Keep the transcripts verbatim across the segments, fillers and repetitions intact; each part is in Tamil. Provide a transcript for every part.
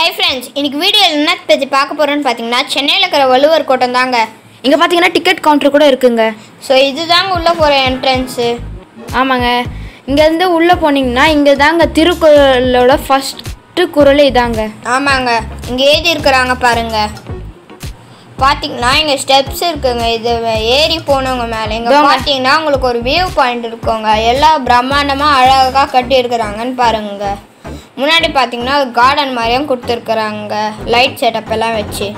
Hi friends, இன்னைக்கு வீடியோல என்ன பத்தி பார்க்க போறோம்னு பாத்தீங்கன்னா சென்னையில இருக்கிற வள்ளுவர் கோட்டம் தாங்க. இங்க பாத்தீங்கன்னா டிக்கெட் கவுண்டர் கூட இருக்குங்க. சோ இதுதாங்க உள்ள போற என்ட்ரன்ஸ். ஆமாங்க. இங்க இருந்து உள்ள போனீங்கன்னா இங்க தாங்க திருக்குறளோட ஃபர்ஸ்ட் குறளே இதாங்க. ஆமாங்க. இங்க ஏதி இருக்கறாங்க பாருங்க. பாத்தீங்கன்னா இங்க ஸ்டெப்ஸ் இருக்குங்க. இது ஏறி போனவங்க மேல இங்க பாத்தீங்கன்னா உங்களுக்கு ஒரு வியூ பாயிண்ட் இருக்குங்க. எல்லாம் பிரம்மாண்டமா அழகா கட்டி இருக்கறாங்கன்னு பாருங்க. முன்னாடி பாத்தீங்கன்னா கார்டன் மாதிரியும் கொடுத்துருக்குறாங்க லைட் செட்டப் எல்லாம் வச்சு.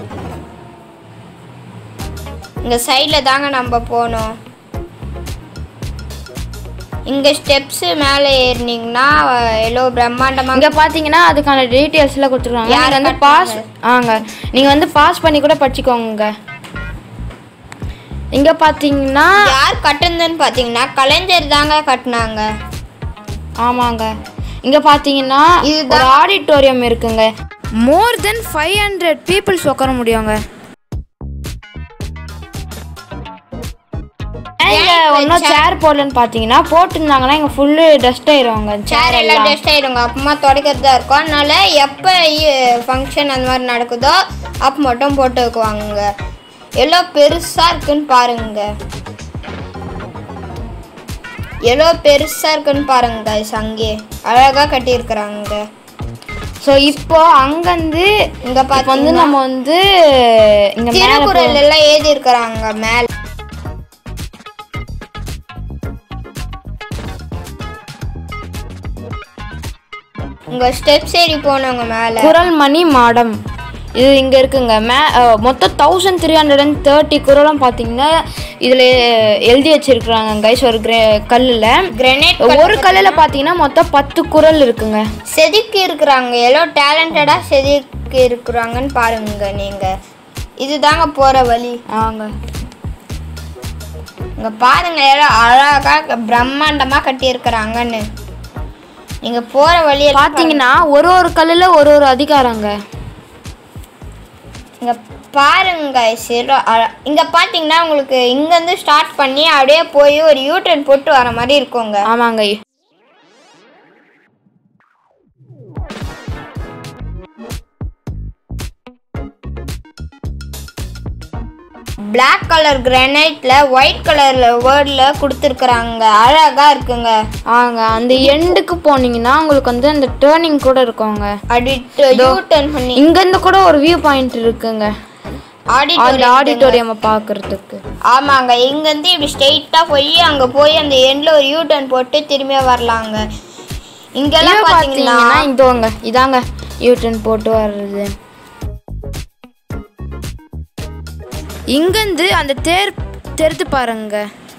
இந்த சைடில் தாங்க நம்ம போனோம். இங்கே ஸ்டெப்ஸ் மேலே ஏறினீங்கன்னா எவ்வளோ பிரம்மாண்டமாக. இங்கே பார்த்தீங்கன்னா அதுக்கான டீட்டெயில்ஸ்லாம் கொடுத்துருக்காங்க. யார் வந்து பாஸ் ஆங்க நீங்கள் வந்து பாஸ் பண்ணி கூட படிச்சுக்கோங்க. இங்கே பார்த்தீங்கன்னா யார் கட்டுனதுன்னு பார்த்தீங்கன்னா கலைஞர் தாங்க கட்டினாங்க. ஆமாங்க. இங்கே பார்த்தீங்கன்னா ஒரு ஆடிட்டோரியம் இருக்குங்க. More than five hundred peoples உட்கார முடியுங்க. இங்கே ஒன்றும் சேர் போடலன்னு பார்த்தீங்கன்னா போட்டுருந்தாங்கன்னா இங்கே ஃபுல்லு டஸ்ட் ஆயிடுவாங்க. சேர் எல்லாம் டஸ்ட் ஆயிடுங்க. அப்பமா துடைக்கிறதா இருக்கும். அதனால எப்போ ஃபங்க்ஷன் அந்த மாதிரி நடக்குதோ அப்போ மட்டும் போட்டு வைக்குவாங்க. எவ்வளோ பெருசாக இருக்குன்னு பாருங்க. எவ்வளோ பெருசாக இருக்குன்னு பாருங்க கைஸ். அங்கே அழகாக கட்டியிருக்கிறாங்க. ஸோ இப்போ அங்கேருந்து இங்கே பார்த்து வந்து நம்ம வந்து இங்கே திருக்குறள் எல்லாம் ஏதி இருக்கிறாங்க மேலே. இங்கே ஸ்டெப்ஸ் ஏறி போனவங்க மேலே குறள் மணி மாடம் இது இங்கே இருக்குங்க. மே மொத்தம் thousand three hundred and thirty குறளும் பார்த்தீங்கன்னா இதில் எழுதி வச்சிருக்கிறாங்க கைஸ். ஒரு கிரே கல்லில் கிரனைட் ஒரு கல்லில் பார்த்தீங்கன்னா மொத்தம் பத்து குறள் இருக்குங்க. செதுக்கி இருக்கிறாங்க. எவ்வளோ டேலண்டடாக செதுக்கி இருக்கிறாங்கன்னு பாருங்க நீங்கள். இது தாங்க போகிற வழி. ஆங்க இங்கே பாருங்க எவ்வளோ அழகாக பிரம்மாண்டமாக கட்டியிருக்கிறாங்கன்னு. நீங்கள் போகிற வழியை பார்த்தீங்கன்னா ஒரு ஒரு கல்லில் ஒரு ஒரு அதிகாரங்க. இங்கே பாருங்க இங்கே பார்த்தீங்கன்னா உங்களுக்கு இங்கேருந்து ஸ்டார்ட் பண்ணி அப்படியே போய் ஒரு யூட்டர்ன் போட்டு வர மாதிரி இருக்குங்க. ஆமாங்க. பிளாக் கலர் கிரானைட்ல ஒயிட் கலர்ல வேர்ட்ல கொடுத்துருக்குறாங்க. அழகா இருக்குங்க. ஆங்க அந்த எண்டுக்கு போனீங்கன்னா உங்களுக்கு வந்து அந்த டேர்னிங் கூட இருக்குங்க. அடிட்டு யூ டர்ன் பண்ணி இங்கேருந்து கூட ஒரு வியூ பாயிண்ட் இருக்குங்க. ஆடிட்டோரியம் பார்க்கறதுக்கு. ஆமாங்க. இங்கேருந்து இப்படி ஸ்ட்ரெயிட்டாக போய் அங்கே போய் அந்த எண்டில் ஒரு யூ டர்ன் போட்டு திரும்பியா வரலாங்க. இங்கெல்லாம் பார்த்தீங்கன்னா இதோங்க இதாங்க யூ டர்ன் போட்டு வர்றது. இங்கேருந்து அந்த தேர் தெரித்து பாருங்க.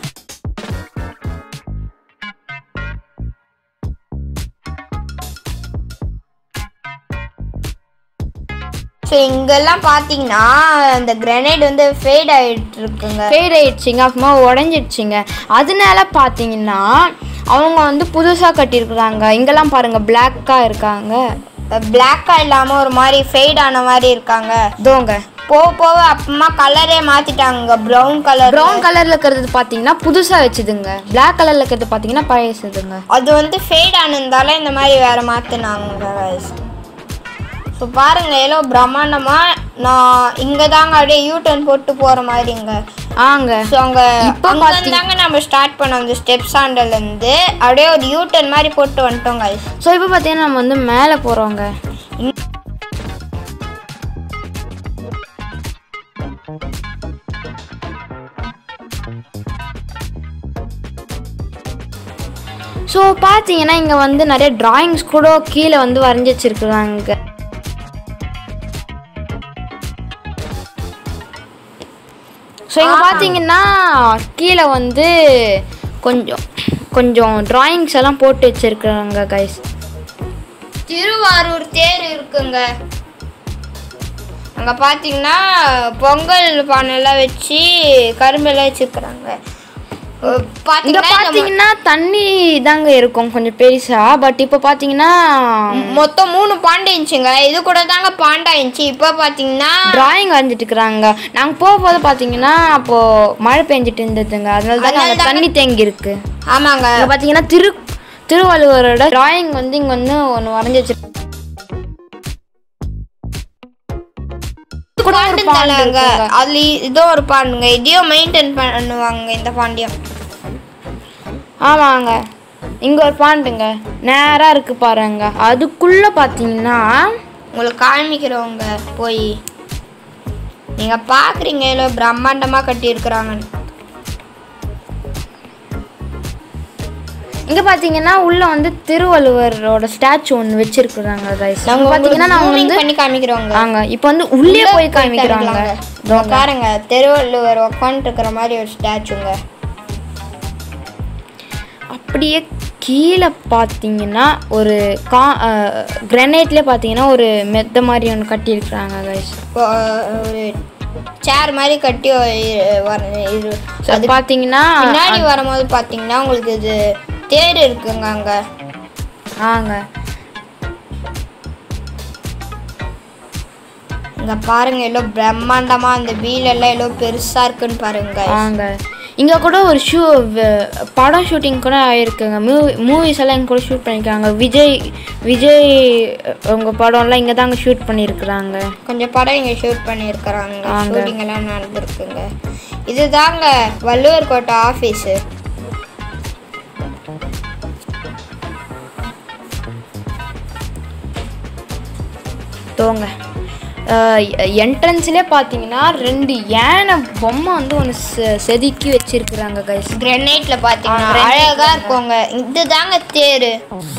ஸோ இங்கெல்லாம் பார்த்தீங்கன்னா அந்த கிரனைட் வந்து ஃபேட் ஆகிட்டு இருக்குங்க. ஃபேட் ஆகிடுச்சிங்க. அப்புறமா உடஞ்சிடுச்சிங்க. அதனால பார்த்தீங்கன்னா அவங்க வந்து புதுசாக கட்டியிருக்குறாங்க. இங்கெல்லாம் பாருங்கள் பிளாக்காக இருக்காங்க. பிளாக்காக இல்லாமல் ஒரு மாதிரி ஃபேட் ஆன மாதிரி இருக்காங்க. தோங்க போக போக அப்புறமா கலரே மாற்றிட்டாங்க. ப்ரௌன் கலர் ப்ரௌன் கலரில் இருக்கிறது பார்த்தீங்கன்னா புதுசாக வச்சுதுங்க. பிளாக் கலரில் இருக்கிறது பார்த்தீங்கன்னா பழையதுங்க. அது வந்து ஃபேட் ஆனதால இந்த மாதிரி வேறு மாற்றினாங்க. ஸோ பாருங்க எவ்வளோ பிரம்மாண்டமாக நான் இங்கே தாங்க அப்படியே யூ டர்ன் போட்டு போகிற மாதிரிங்க. ஆங்க. ஸோ அங்கே இப்போ தாங்க நம்ம ஸ்டார்ட் பண்ணோம். அந்த ஸ்டெப்ஸ் ஆண்டலேருந்து அப்படியே ஒரு யூ டர்ன் மாதிரி போட்டு வந்துட்டோங்க. ஸோ இப்போ பார்த்தீங்கன்னா நம்ம வந்து மேலே போகிறோங்க. ஸோ பார்த்தீங்கன்னா இங்கே வந்து நிறைய டிராயிங்ஸ் கூட கீழே வந்து வரைஞ்சி வச்சிருக்குறாங்க. ஸோ இங்கே பார்த்தீங்கன்னா கீழே வந்து கொஞ்சம் கொஞ்சம் டிராயிங்ஸ் எல்லாம் போட்டு வச்சிருக்கிறாங்க கைஸ். திருவாரூர் தேர் இருக்குங்க. அங்கே பார்த்தீங்கன்னா பொங்கல் பானைலாம் வச்சு கரும்பெல்லாம் வச்சுருக்குறாங்க. இங்க பாத்தீங்கன்னா தண்ணி தாங்க இருக்கும் கொஞ்சம் பெருசா. பட் இப்போ பாத்தீங்கன்னா மொத்தம் மூணு பாண்டை இருந்துச்சுங்க. இது கூட தாங்க பாண்டா இருந்துச்சு. இப்போ பாத்தீங்கன்னா டிராயிங் வரைஞ்சிட்டு இருக்கிறாங்க. நாங்க போகும்போது பாத்தீங்கன்னா அப்போ மழை பெஞ்சிட்டு இருந்ததுங்க. அதனால தான் தண்ணி தேங்கி இருக்கு. ஆமாங்க. இங்க பாத்தீங்கன்னா திரு திருவள்ளுவரோட டிராயிங் வந்து இங்க வந்து ஒன்று வரைஞ்சி வச்சிருக்கு. கூட ஒரு பாண்ட் இருக்குங்க. அதுல இதோ ஒரு பாண்டுங்க. இதையும் மெயின்டைன் பண்ணுவாங்க இந்த பாண்டியம். ஆமாங்க. இங்க ஒரு பாண்டுங்க நேரா இருக்கு பாருங்க. அதுக்குள்ள பாத்தீங்கன்னா உங்களுக்கு காமிக்கிறவங்க போய் நீங்க பாக்குறீங்க எவ்வளவு பிரம்மாண்டமா கட்டி இருக்கிறாங்க. இங்க பாத்தீங்கன்னா உள்ள வந்து திருவள்ளுவரோட ஸ்டாச்சு ஒன்னு வச்சிருக்காங்க गाइस. அங்க பாத்தீங்கன்னா நான் வந்து பண்ணி காமிக்கிறோங்க. ஆங்க இப்போ வந்து உள்ளே போய் காமிக்கறாங்க. பாருங்க திருவள்ளுவர் உட்கார்ந்து இருக்கிற மாதிரி ஒரு ஸ்டாச்சுங்க. அப்படியே கீழே பார்த்தீங்கன்னா ஒரு கா கிரானைட்லேயே பார்த்தீங்கன்னா ஒரு மெத்த மாதிரி ஒன்று கட்டியிருக்கிறாங்க गाइस. ஒரு சேர் மாதிரி கட்டி இது அது பார்த்தீங்கன்னா பின்னாடி வரும்போது பார்த்தீங்கன்னா உங்களுக்கு இது தேர் இருக்குங்க அங்கே. ஆங்க இங்கே பாருங்க எவ்வளோ பிரம்மாண்டமாக அந்த வீல் எல்லாம் எவ்வளோ பெருசாக இருக்குன்னு பாருங்க. ஆங்க இங்கே கூட ஒரு ஷூ படம் ஷூட்டிங் கூட ஆகிருக்குங்க. மூவி மூவிஸ் எல்லாம் இங்கே கூட ஷூட் பண்ணியிருக்காங்க. விஜய் விஜய் உங்கள் படம்லாம் இங்கே தாங்க ஷூட் பண்ணியிருக்கிறாங்க. கொஞ்சம் படம் இங்கே ஷூட் பண்ணியிருக்கிறாங்க. ஷூட்டிங் எல்லாம் நடந்துருக்குங்க. இது தாங்க வள்ளுவர் கோட்டை ஆஃபீஸு. தோங்க என்ட்ரன்ஸ்லேயே பார்த்தீங்கன்னா ரெண்டு யானை பொம்மை வந்து ஒன்று செதுக்கி வச்சிருக்கிறாங்க गाइस. கிரானைட்டில் பார்த்தீங்கன்னா அழகாக இருக்குங்க. இது தாங்க தேர்.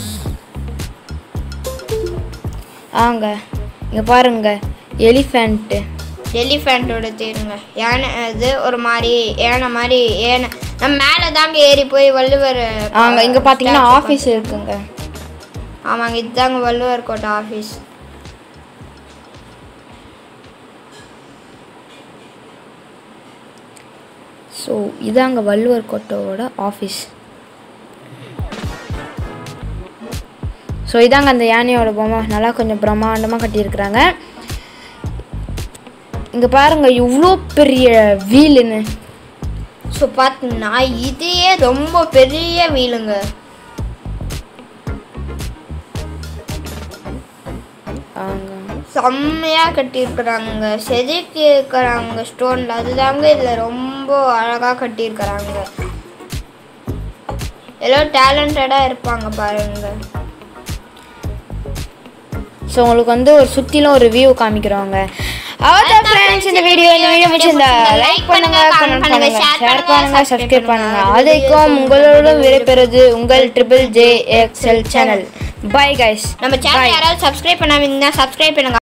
ஆங்க இங்கே பாருங்க எலிஃபெண்ட்டு எலிஃபெண்ட்டோட தேருங்க. யானை அது ஒரு மாதிரி யானை மாதிரி யானை நம்ம மேலே தாங்க ஏறி போய் வள்ளுவர். ஆங்க இங்கே பார்த்தீங்கன்னா ஆஃபீஸ் இருக்குங்க. ஆமாங்க இதுதாங்க வள்ளுவர் கோட்டை ஆஃபீஸ். ஸோ இதாங்க வள்ளுவர் கோட்டையோட ஆஃபீஸ். ஸோ இதாங்க அந்த யானையோட பொம்மை நல்லா கொஞ்சம் பிரம்மாண்டமாக கட்டியிருக்கிறாங்க. இங்கே பாருங்க இவ்வளோ பெரிய வீலுன்னு. ஸோ பார்த்தீங்கன்னா இதையே ரொம்ப பெரிய வீலுங்க. ஆங்க செம்மையாக கட்டியிருக்கிறாங்க. செதுக்கி இருக்கிறாங்க ஸ்டோனில். அதுதாங்க இதில் ரொம்ப அழகாக கட்டியிருக்கிறாங்க. எல்லாம் டேலண்டடாக இருப்பாங்க பாருங்க. ஸோ உங்களுக்கு வந்து ஒரு சுற்றிலும் ஒரு வியூ காமிக்கிறோங்க. அவ்வளோதான் ஃப்ரெண்ட்ஸ், இந்த வீடியோ இந்த வீடியோ பிடிச்சிருந்தா லைக் பண்ணுங்க, கமெண்ட் பண்ணுங்க, ஷேர் பண்ணுங்க, சப்ஸ்கிரைப் பண்ணுங்க. அதுக்கும் உங்களோட விடைபெறுவது உங்கள் triple J XL channel. Bye guys. நம்ம சேனல் யாராவது சப்ஸ்கிரைப் பண்ணாம இருந்தால் சப்ஸ்கிரைப் பண்ணுங்க.